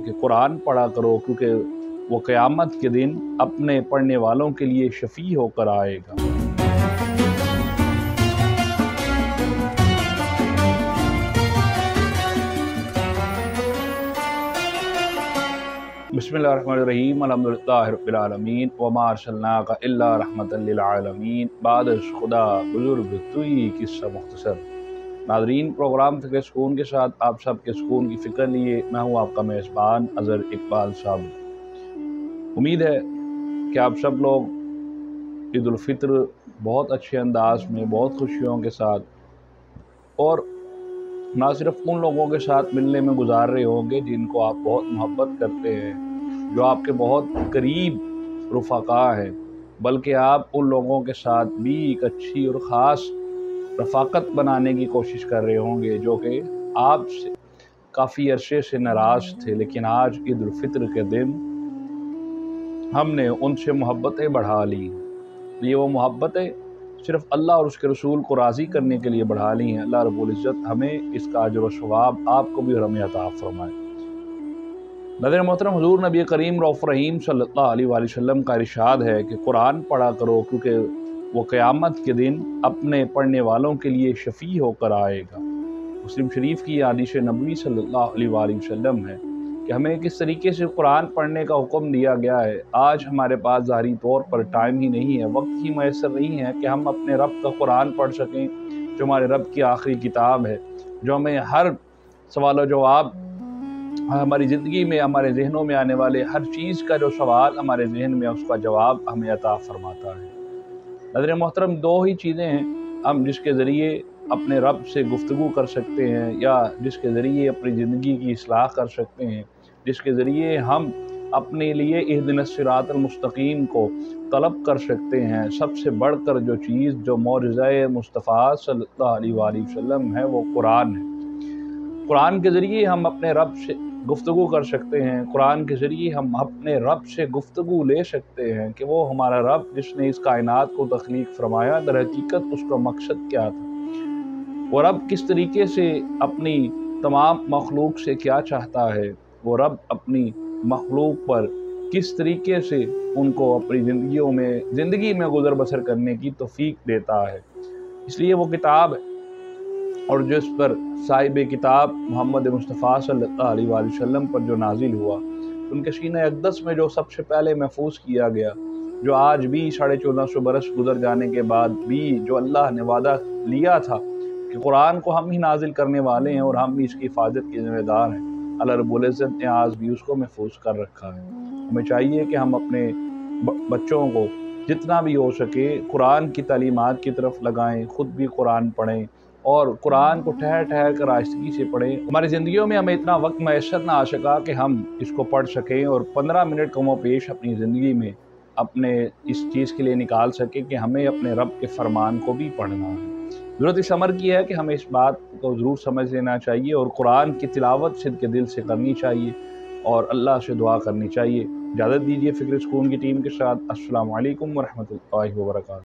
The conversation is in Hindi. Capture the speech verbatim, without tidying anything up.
कि कुरान पढ़ा करो, क्योंकि वो क़यामत के दिन अपने पढ़ने वालों के लिए शफ़ी होकर आएगा। बिस्मिल्लाहिर्रहमानिर्रहीम अल्हम्दुलिल्लाहि रब्बिल आलमीन व मा अर्सलनाका इल्ला रहमतल लिल आलमीन बादश खुदा बुजुर्ग तुई किस्सा मुख्तसर। नाज़रीन, प्रोग्राम फ़िक्र सुकून के साथ आप सब के सुकून की फ़िक्र लिए मैं हूँ आपका मेज़बान अज़हर इकबाल साहब। उम्मीद है कि आप सब लोग ईद उल फ़ित्र बहुत अच्छे अंदाज में, बहुत खुशियों के साथ और ना सिर्फ उन लोगों के साथ मिलने में गुजार रहे होंगे जिनको आप बहुत मोहब्बत करते हैं, जो आपके बहुत करीब रुफ़क़ा हैं, बल्कि आप उन लोगों के साथ भी एक अच्छी और ख़ास रफ़ाक़त बनाने की कोशिश कर रहे होंगे जो कि आपसे काफ़ी अरसे से नाराज़ थे। लेकिन आज ईद उल फ़ित्र के दिन हमने उनसे मोहब्बतें बढ़ा ली। ये वो मोहब्बतें सिर्फ़ अल्लाह और उसके रसूल को राज़ी करने के लिए बढ़ा ली हैं। अल्लाह रब्बुल इज़्ज़त हमें इसका अजर व सवाब आपको भी और हमें अता फ़रमाए। नाज़रीन मोहतरम, हुज़ूर नबी करीम रऊफ़ रहीम सल्लल्लाहु अलैहि वसल्लम का इरशाद है कि कुरान पढ़ा करो, क्योंकि वो क़यामत के दिन अपने पढ़ने वालों के लिए शफ़ी होकर आएगा। मुस्लिम शरीफ की हदीस नबवी सल्लल्लाहु अलैहि वसल्लम है कि हमें किस तरीके से कुरान पढ़ने का हुक्म दिया गया है। आज हमारे पास ज़ाहिरी तौर पर टाइम ही नहीं है, वक्त ही मैसर नहीं है कि हम अपने रब का कुरान पढ़ सकें, जो हमारे रब की आखिरी किताब है, जो हमें हर सवाल जवाब, हमारी ज़िंदगी में, हमारे जहनों में आने वाले हर चीज़ का जो सवाल हमारे जहन में, उसका जवाब हमें अता फ़रमाता है। नाज़रीन मोहतरम, दो ही चीज़ें हैं हम जिसके ज़रिए अपने रब से गुफ्तगू कर सकते हैं, या जिसके ज़रिए अपनी ज़िंदगी की इस्लाह कर सकते हैं, जिसके ज़रिए हम अपने लिए इहदिनस सिरातल मुस्तकीम को तलब कर सकते हैं। सबसे बढ़कर जो चीज़, जो मौज़िज़ा मुस्तफ़ा सल्लल्लाहु अलैहि वसल्लम है, वो कुरान है। कुरान के ज़रिए हम अपने रब से गुफ्तगू कर सकते हैं। कुरान के ज़रिए हम अपने रब से गुफ्तगू ले सकते हैं कि वो हमारा रब जिसने इस कायनात को तख्लीक फरमाया, दर हकीकत उसका मकसद क्या था, वो रब किस तरीके से अपनी तमाम मखलूक से क्या चाहता है, वो रब अपनी मखलूक पर किस तरीके से उनको अपनी ज़िंदगियों में ज़िंदगी में गुज़र बसर करने की तौफ़ीक देता है। इसलिए वो किताब है और जिस पर साहिब किताब मोहम्मद मुस्तफ़ा सल्लल्लाहु अलैहि वसल्लम पर जो नाजिल हुआ, उनके सीने अक़दस में जो सबसे पहले महफूज किया गया, जो आज भी साढ़े चौदह सौ बरस गुजर जाने के बाद भी जो अल्लाह ने वादा लिया था कि कुरान को हम ही नाजिल करने वाले हैं और हम ही इसकी हिफाजत के ज़िम्मेदार हैं, अल्लाह रब्बुल इज़्ज़त ने आज भी उसको महफूज कर रखा है। हमें चाहिए कि हम अपने बच्चों को जितना भी हो सके कुरान की तालीमात की तरफ लगाएं, ख़ुद भी कुरान पढ़ें और कुरान को ठहर ठहर कर आहिस्तगी से पढ़ें। हमारी ज़िंदगियों में हमें इतना वक्त मैसर ना आ सका कि हम इसको पढ़ सकें और पंद्रह मिनट कमो पेश अपनी ज़िंदगी में अपने इस चीज़ के लिए निकाल सकें कि हमें अपने रब के फरमान को भी पढ़ना है। ज़रूरत इस अमर की है कि हमें इस बात को ज़रूर समझ लेना चाहिए और कुरान की तिलावत सिद्क़ दिल से करनी चाहिए और अल्लाह से दुआ करनी चाहिए। इजाज़त दीजिए फ़िक्र सुकून की टीम के साथ। अस्सलामु अलैकुम व रहमतुल्लाहि व बरकातहू।